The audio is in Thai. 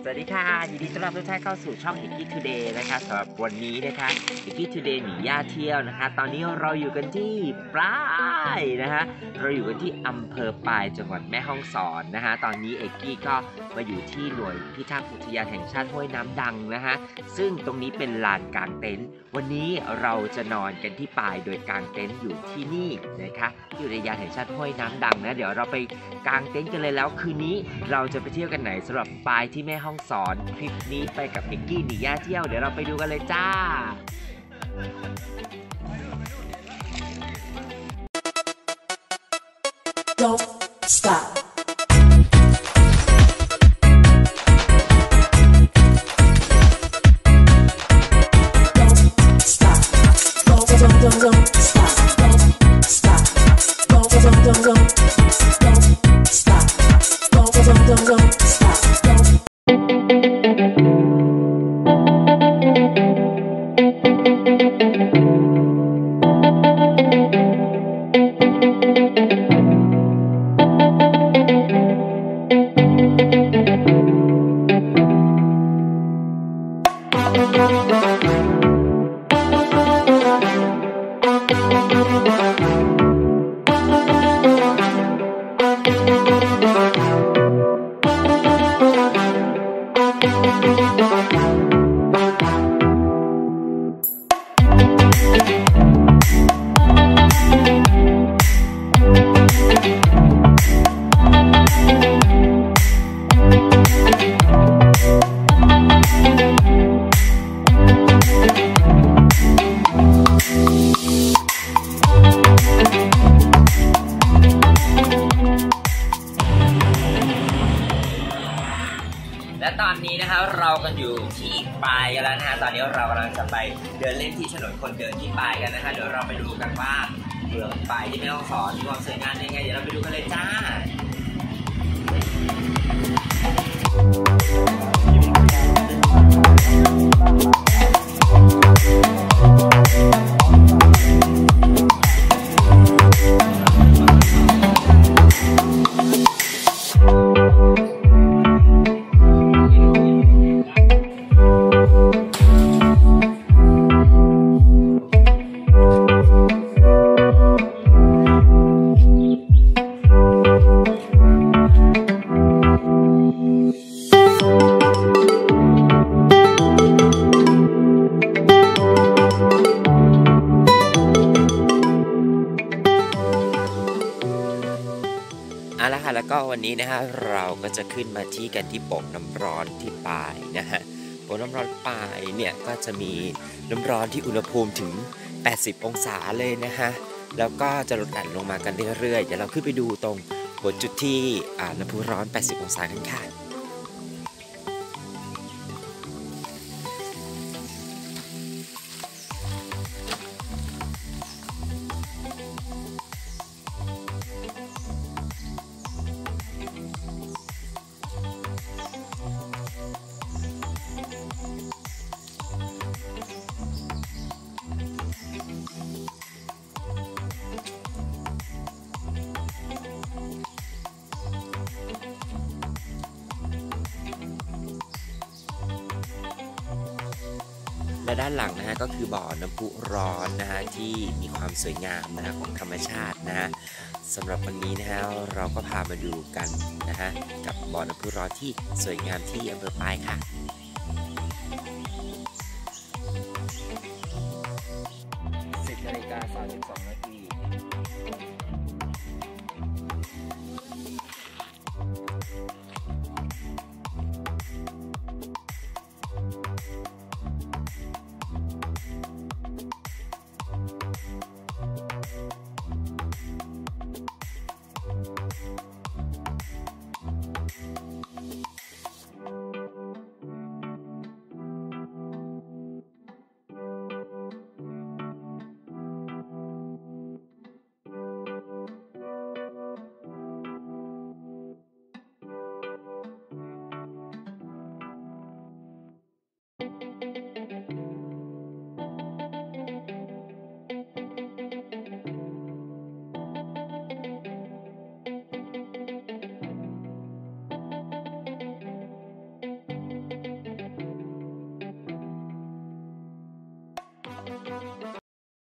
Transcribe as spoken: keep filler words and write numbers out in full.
วัสดีค่ะยินดีต้อนรับทุกท่านเข้าสู่ช่อง Iggy Today นะคะสำหรับวันนี้นะคะ Iggy Today หนีย่าเที่ยวนะคะตอนนี้เราอยู่กันที่ปายนะคะเราอยู่กันที่อำเภอปายจังหวัดแม่ฮ่องสอนนะคะตอนนี้เอกกี้ก็มาอยู่ที่หน่วยพิทักษ์อุทยานแห่งชาติห้วยน้ำดังนะคะซึ่งตรงนี้เป็นลานกางเต็นท์วันนี้เราจะนอนกันที่ปายโดยกางเต็นท์อยู่ที่นี่นะคะที่อุทยานแห่งชาติห้วยน้ำดังนะเดี๋ยวเราไปกางเต็นท์กันเลยแล้วคืนนี้เราจะไปเที่ยวกันไหนสำหรับปายที่แม่ฮ่องสอนคลิปนี้ไปกับเอกกี้หนีย่าเที่ยวเดี๋ยวเราไปดูกันเลยจ้า Don't stop. Don't stop. Don't don't don't don't stop. Don't stop. Don't don't don't don't don't stop. Don't don't don't don't stop. Don't. และตอนนี้นะคะเรากันอยู่ที่ปายกันแล้วนะฮะตอนนี้เรากำลังจะไปเดินเล่นที่ถนนคนเดินที่ปายกันนะคะเดี๋ยวเราไปดูกันว่าเมืองปายที่แม่ฮ่องสอนมีความสวยงามยังไงเดี๋ยวเราไปดูกันเลยจ้าเอาละค่ะแล้วก็วันนี้นะฮะเราก็จะขึ้นมาที่กันที่โป่งน้ำร้อนที่ปายนะฮะโป่งน้ำร้อนปายเนี่ยก็จะมีน้ำร้อนที่อุณหภูมิถึงแปดสิบองศาเลยนะฮะแล้วก็จะลดหลั่นลงมากันเรื่อยๆเดี๋ยวเราขึ้นไปดูตรงบนจุดที่อ่าน้ำพุร้อนแปดสิบองศากันค่ะและด้านหลังนะฮะก็คือบ่อน้ำพุร้อนนะฮะที่มีความสวยงามนะฮะของธรรมชาตินะฮะสำหรับวันนี้นะฮะเราก็พามาดูกันนะฮะกับบ่อน้ำพุร้อนที่สวยงามที่อำเภอปายค่ะสิบนาฬิกาสามสิบสองนาที